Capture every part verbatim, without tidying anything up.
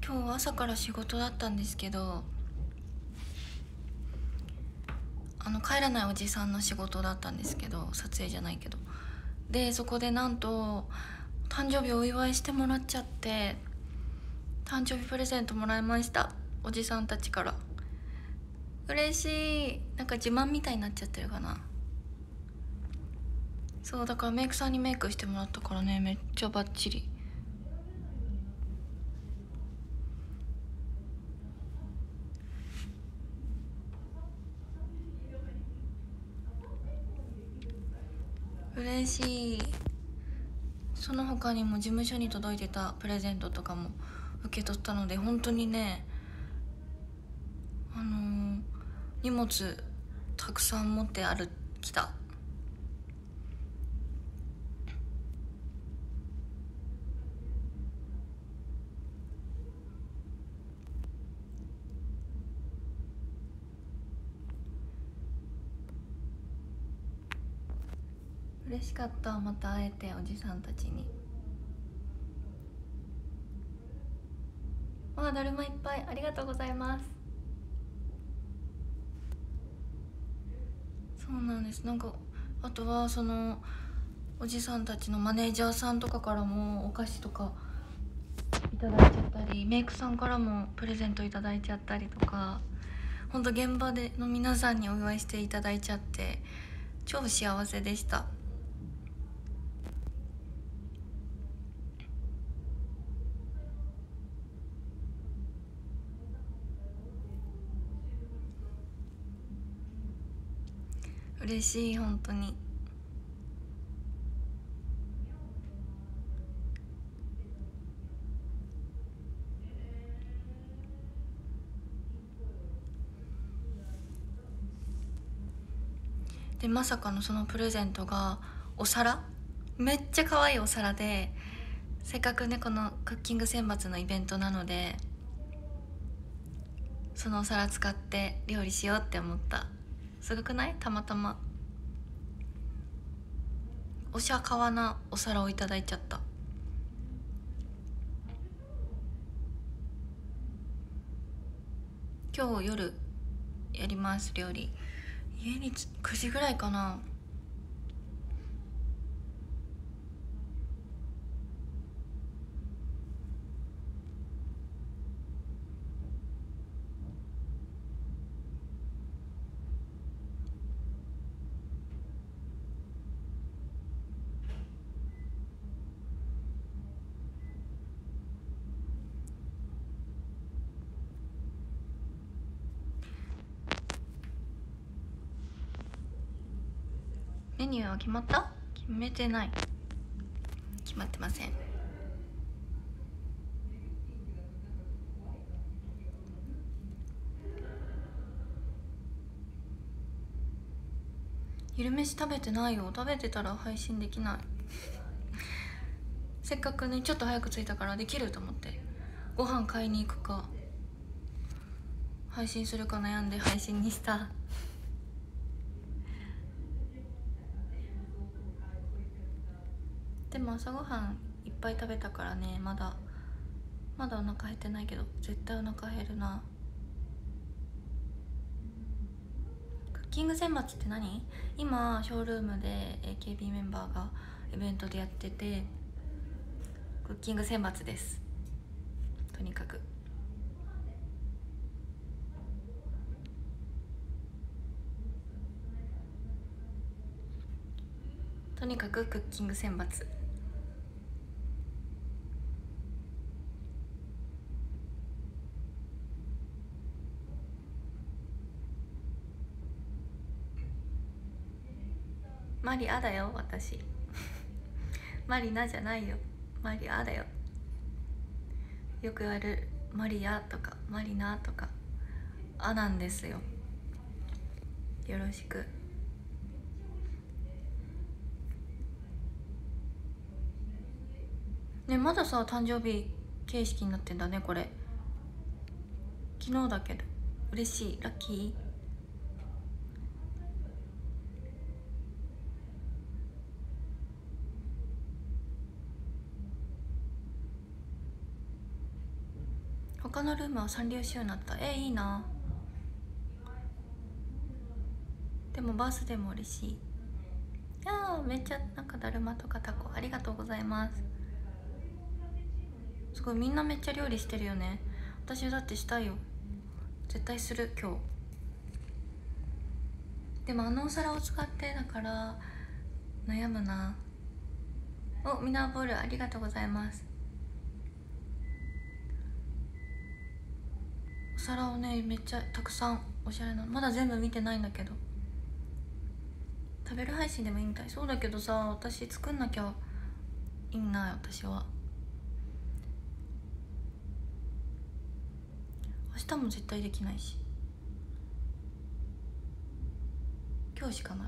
今日朝から仕事だったんですけど、あの帰らないおじさんの仕事だったんですけど、撮影じゃないけど、でそこでなんと誕生日お祝いしてもらっちゃって、誕生日プレゼントもらいました、おじさんたちから。嬉しい。なんか自慢みたいになっちゃってるかな。そうだからメイクさんにメイクしてもらったからね、めっちゃバッチリ。嬉しい。その他にも事務所に届いてたプレゼントとかも受け取ったので、本当にね、あのー、荷物たくさん持って歩きた。嬉しかった。また会えて、おじさんたちに。わあ、だるまいっぱい、ありがとうございます。そうなんです。なんかあとはそのおじさんたちのマネージャーさんとかからもお菓子とかいただいちゃったり、メイクさんからもプレゼントいただいちゃったりとか、ほんと現場での皆さんにお祝いしていただいちゃって超幸せでした。嬉しい、本当に。でまさかのそのプレゼントがお皿、めっちゃ可愛いお皿で、せっかくねこのクッキング選抜のイベントなので、そのお皿使って料理しようって思った。すごくない？たまたまおしゃかわなお皿をいただいちゃった。今日夜やります、料理。家にくじぐらいかな。メニューは決まった？決めてない。決まってません。昼飯食べてないよ。食べてたら配信できない。せっかくねちょっと早く着いたからできると思って、ご飯買いに行くか配信するか悩んで配信にした。でも朝ごはんいっぱい食べたからね、まだまだお腹減ってないけど絶対お腹減るな。クッキング選抜って何？今ショールームで エーケービー メンバーがイベントでやってて、クッキング選抜です。とにかくとにかくクッキング選抜。マリアだよ私。マリナじゃないよ、マリアだよ。よく言われる、マリアとかマリナとかあなんですよ。よろしく。ね、まださ誕生日形式になってんだねこれ。昨日だけど嬉しい、ラッキー。 のルームはサンリオ仕様になった。えいいな。でもバースデーも嬉しい。いやーめっちゃなんかだるまとかタコありがとうございます。すごいみんなめっちゃ料理してるよね。私だってしたいよ、絶対する今日。でもあのお皿を使ってだから悩むな。おミナーボールありがとうございます。お皿をねめっちゃたくさんおしゃれな、まだ全部見てないんだけど、食べる配信でもいいみたい。そうだけどさ、私作んなきゃいいな。私は明日も絶対できないし、今日しかない。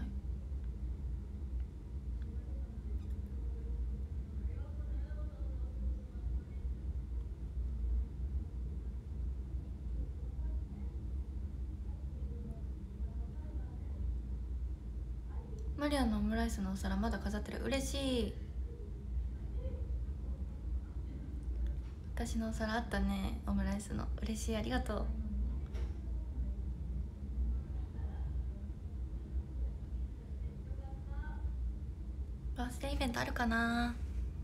マリアのオムライスのお皿まだ飾ってる。嬉しい。私のお皿あったね、オムライスの。嬉しい、ありがとう。バースデーイベントあるかな。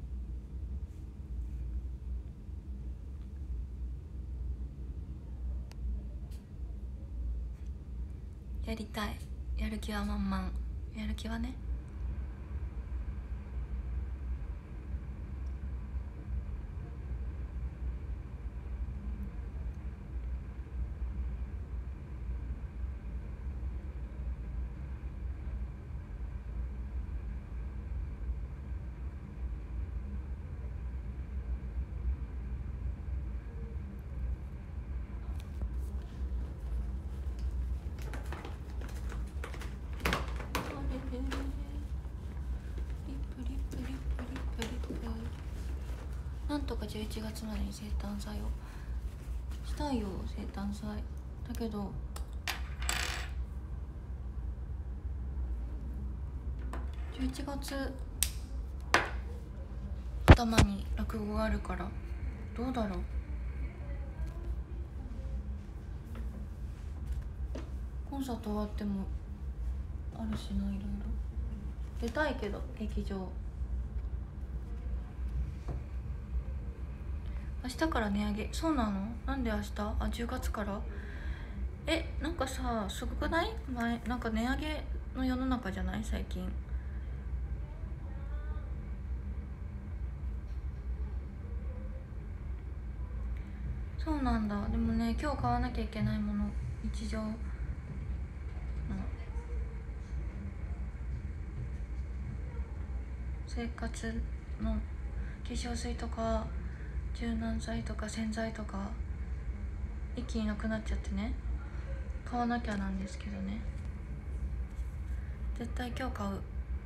やりたい。やる気は満々。やる気はね。なんとかじゅういちがつまでに生誕祭をしたいよ。生誕祭だけどじゅういちがつ頭に落語があるから、どうだろう。コンサート終わってもあるしな、いろいろ出たいけど。劇場明日から値上げ。そうなの？なんで明日？あ、じゅうがつから。え、なんかさ、すごくない？前なんか値上げの世の中じゃない最近。そうなんだ。でもね、今日買わなきゃいけないもの、日常の生活の化粧水とか柔軟剤とか洗剤とか一気になくなっちゃってね、買わなきゃなんですけどね。絶対今日買う。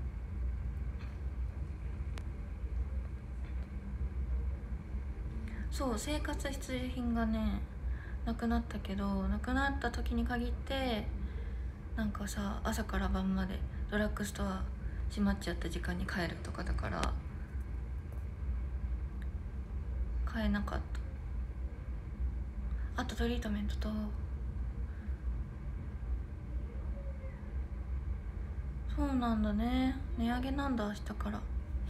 そう、生活必需品がねなくなったけど、なくなった時に限ってなんかさ、朝から晩までドラッグストア閉まっちゃった時間に帰るとかだから買えなかった。あとトリートメントと、そうなんだね、値上げなんだ明日から。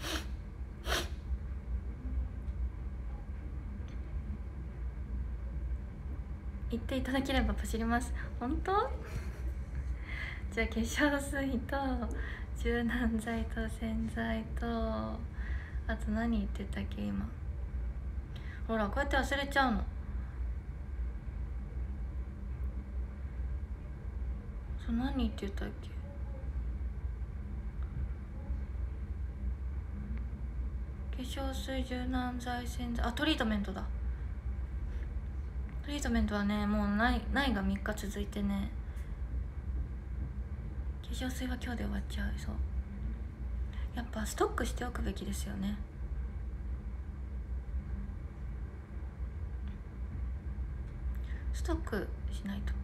言っていただければパシります。本当？じゃあ化粧水と柔軟剤と洗剤と、あと何言ってたっけ今。ほらこうやって忘れちゃうの。そう、何って言ったっけ。化粧水、柔軟剤、洗剤、あ、トリートメントだ。トリートメントはねもうないないがみっか続いてね、化粧水は今日で終わっちゃう。そう、やっぱストックしておくべきですよね。ストックしないと。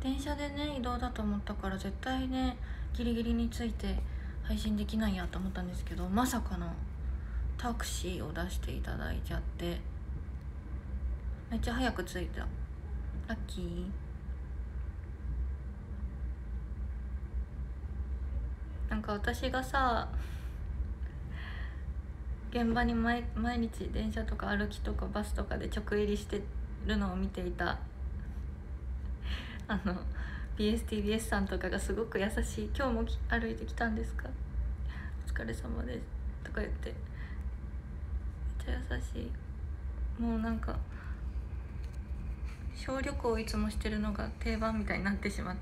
電車でね移動だと思ったから絶対ねギリギリについて配信できないやと思ったんですけど、まさかのタクシーを出していただいちゃってめっちゃ早く着いた。ラッキー。なんか私がさ現場に毎毎日電車とか歩きとかバスとかで直入りしてるのを見ていたあの ビーエスティービーエス さんとかがすごく優しい「今日も歩いてきたんですか?」「お疲れ様です」とか言ってめっちゃ優しい。もうなんか小旅行をいつもしてるのが定番みたいになってしまった。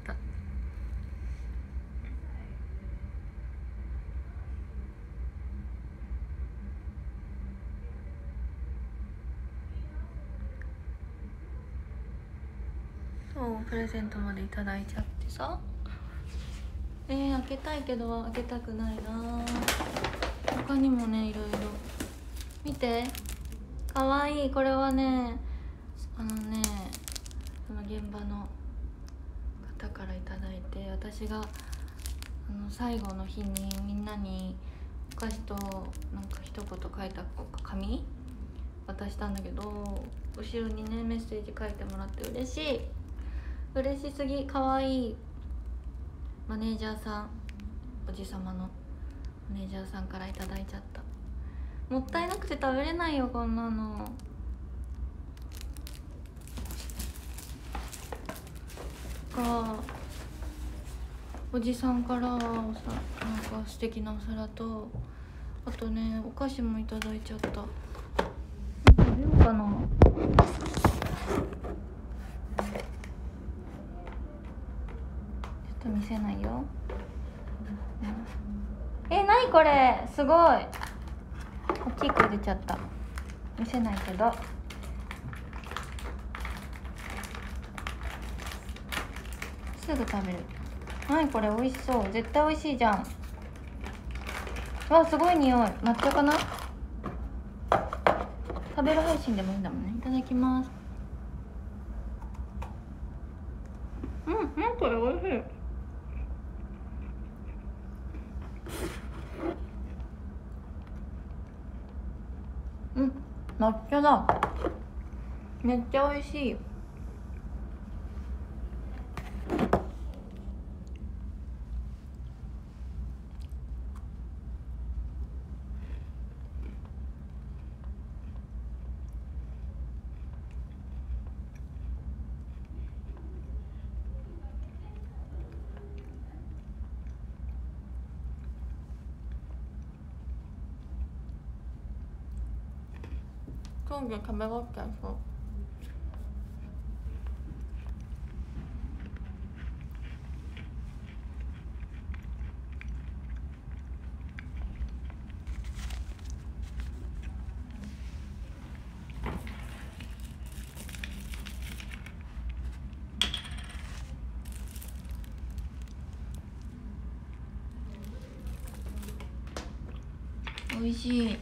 そうプレゼントまでいただいちゃってさ、えー、開けたいけど開けたくないな。他にもねいろいろ見て、かわいい。これはねあのねその現場の方からいただいて、私があの最後の日にみんなにお菓子となんか一言書いた紙渡したんだけど、後ろにねメッセージ書いてもらって嬉しい。嬉しすぎ。かわいい。マネージャーさん、おじさまのマネージャーさんからいただいちゃった。もったいなくて食べれないよこんなの。がおじさんからおさなんか素敵なお皿と、あとねお菓子もいただいちゃった。食べようかな。見せないよ、うん、え、なにこれすごい大きい声出ちゃった。見せないけどすぐ食べる。なにこれ美味しそう。絶対美味しいじゃん。わ、すごい匂い。抹茶かな。食べる配信でもいいんだもんね。いただきます。うん、うん、これ美味しい。うん、抹茶だ。めっちゃ美味しい。今度食べ終わっちゃいそう。美味しい。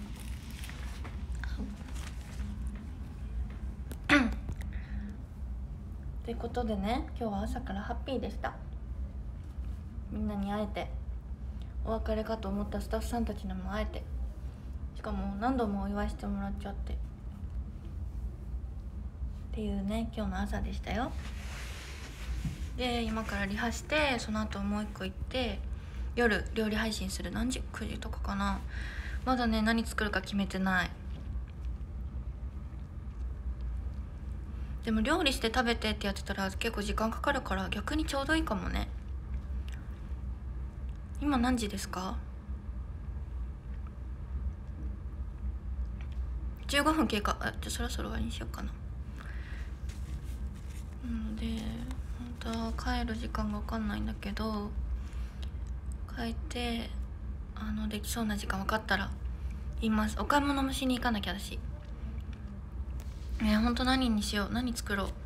ということでね、今日は朝からハッピーでした。みんなに会えて、お別れかと思ったスタッフさんたちにも会えて、しかも何度もお祝いしてもらっちゃってっていうね、今日の朝でしたよ。で今からリハして、その後もう一個行って夜料理配信する。何時？くじとかかな。まだね何作るか決めてない。でも料理して食べてってやってたら結構時間かかるから、逆にちょうどいいかもね。今何時ですか？じゅうごふん経過。あ、じゃあそろそろ終わりにしようかな。なので本当は帰る時間が分かんないんだけど、帰ってあのできそうな時間分かったら言います。お買い物もしに行かなきゃだし。えー、ほんと何にしよう。何作ろう。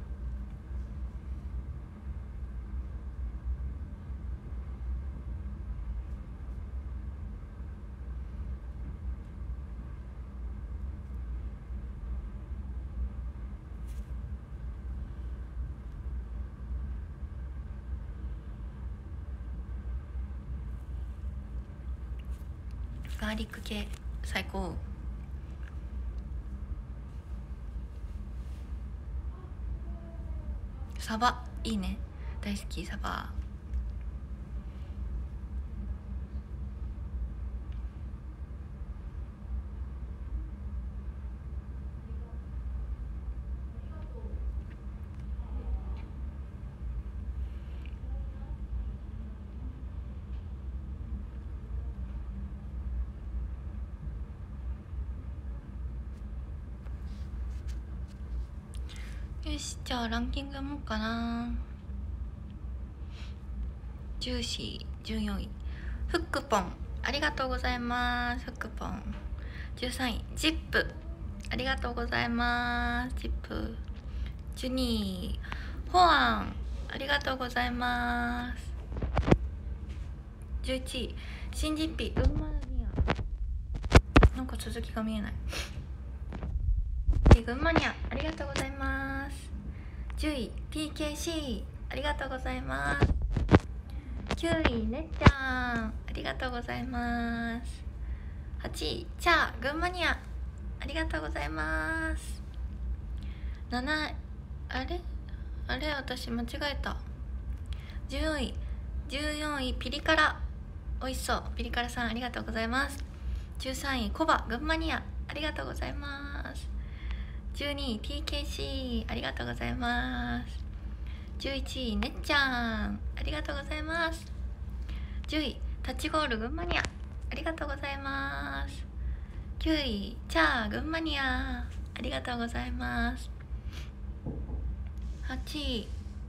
ガーリック系最高。サバいいね、大好きサバ。よし、じゃあランキング読もうかな。ジューシーじゅうよんい、フックポンありがとうございます。フックポン。じゅうさんい、ジップありがとうございます。ジップ。じゅうにい、ホアンありがとうございます。じゅういちい、シンジッピ群馬ニア、なんか続きが見えない。群馬ニアありがとうございます。じゅうい、ピーケーシー ありがとうございます。きゅうい、ねっちゃんありがとうございます。はちい、チャー群馬ニアありがとうございます。なない、あれあれ私間違えた。じゅうよんい、じゅうよんい、ピリ辛おいしそう、ピリ辛さんありがとうございます。じゅうさんい、コバ群馬ニアありがとうございます。じゅうにい、ピーケーシー ありがとうございます。じゅういちい、ねっちゃんありがとうございます。じゅうい、タッチゴール群馬ニアありがとうございます。きゅうい、チャー群馬ニアありがとうございます。はちい、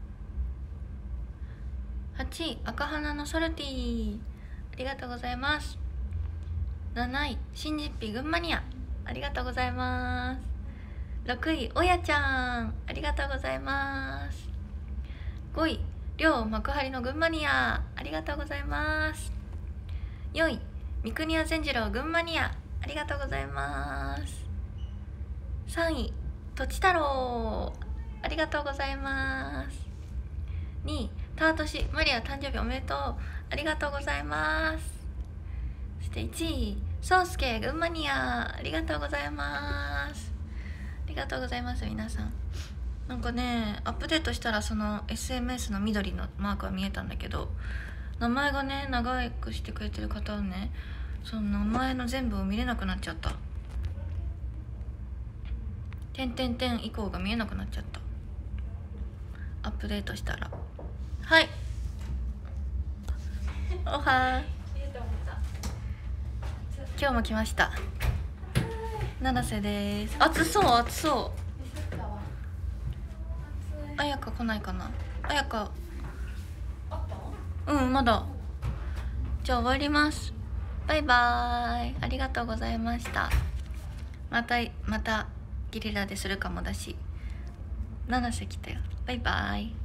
はちい、赤花のソルティありがとうございます。なない、シンジッピ群馬ニアありがとうございます。ろくい、おやちゃんありがとうございます。ごい、りょう幕張の群馬ニアありがとうございます。よんい、三国屋善次郎群馬ニアありがとうございます。さんい、とち太郎ありがとうございます。にい、タートシマリア誕生日おめでとうありがとうございます。そしていちい、そうすけ群馬ニアありがとうございます。ありがとうございます。皆さんなんかね、アップデートしたらその エスエムエス の緑のマークは見えたんだけど、名前がね長くしてくれてる方はね、その名前の全部を見れなくなっちゃった。点点点以降が見えなくなっちゃった、アップデートしたら。はい、おは今日も来ました七瀬です。暑そう暑そう。あやか来ないかな。あやかうんまだ。じゃあ終わります。バイバーイ、ありがとうございました。またまたゲリラでするかもだし。七瀬来たよ。バイバーイ。